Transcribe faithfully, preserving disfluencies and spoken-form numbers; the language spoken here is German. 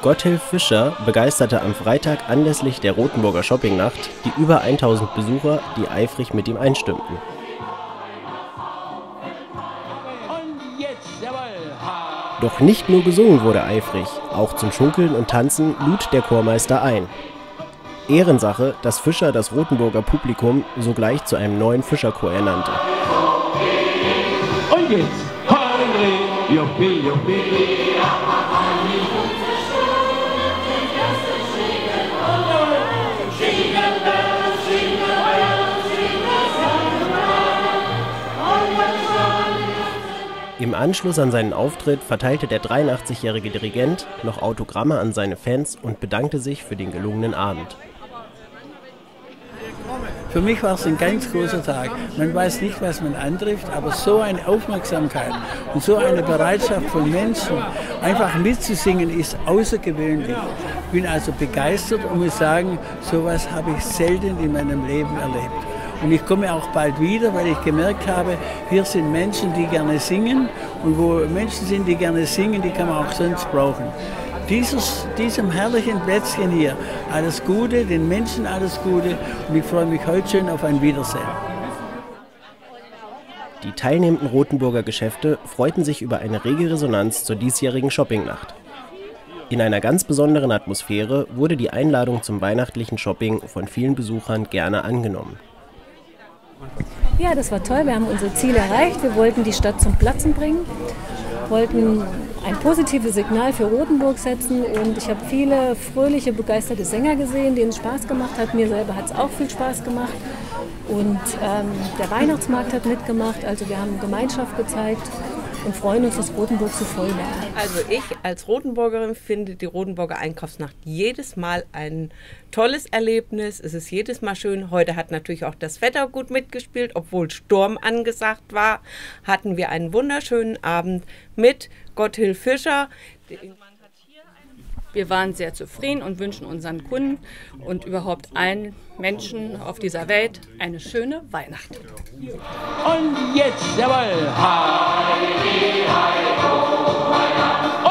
Gotthilf Fischer begeisterte am Freitag anlässlich der Rothenburger Shoppingnacht die über tausend Besucher, die eifrig mit ihm einstimmten. Doch nicht nur gesungen wurde eifrig, auch zum Schunkeln und Tanzen lud der Chormeister ein. Ehrensache, dass Fischer das Rothenburger Publikum sogleich zu einem neuen Fischerchor ernannte. Und jetzt, Henry, Juppie, Juppie. Im Anschluss an seinen Auftritt verteilte der dreiundachtzig-jährige Dirigent noch Autogramme an seine Fans und bedankte sich für den gelungenen Abend. Für mich war es ein ganz großer Tag. Man weiß nicht, was man antrifft, aber so eine Aufmerksamkeit und so eine Bereitschaft von Menschen, einfach mitzusingen, ist außergewöhnlich. Ich bin also begeistert und muss sagen, sowas habe ich selten in meinem Leben erlebt. Und ich komme auch bald wieder, weil ich gemerkt habe, hier sind Menschen, die gerne singen. Und wo Menschen sind, die gerne singen, die kann man auch sonst brauchen. Dieses, diesem herrlichen Plätzchen hier, alles Gute, den Menschen alles Gute. Und ich freue mich heute schon auf ein Wiedersehen. Die teilnehmenden Rothenburger Geschäfte freuten sich über eine rege Resonanz zur diesjährigen Shoppingnacht. In einer ganz besonderen Atmosphäre wurde die Einladung zum weihnachtlichen Shopping von vielen Besuchern gerne angenommen. Ja, das war toll. Wir haben unser Ziel erreicht. Wir wollten die Stadt zum Platzen bringen, wollten ein positives Signal für Rothenburg setzen und ich habe viele fröhliche, begeisterte Sänger gesehen, denen es Spaß gemacht hat. Mir selber hat es auch viel Spaß gemacht und ähm, der Weihnachtsmarkt hat mitgemacht. Also wir haben Gemeinschaft gezeigt und freuen uns, dass Rothenburg so voll war. Also ich als Rothenburgerin finde die Rothenburger Einkaufsnacht jedes Mal ein tolles Erlebnis. Es ist jedes Mal schön. Heute hat natürlich auch das Wetter gut mitgespielt. Obwohl Sturm angesagt war, hatten wir einen wunderschönen Abend mit Gotthilf Fischer. Wir waren sehr zufrieden und wünschen unseren Kunden und überhaupt allen Menschen auf dieser Welt eine schöne Weihnacht. Und jetzt, jawohl, Heidi, Heidi, oh, Weihnachten.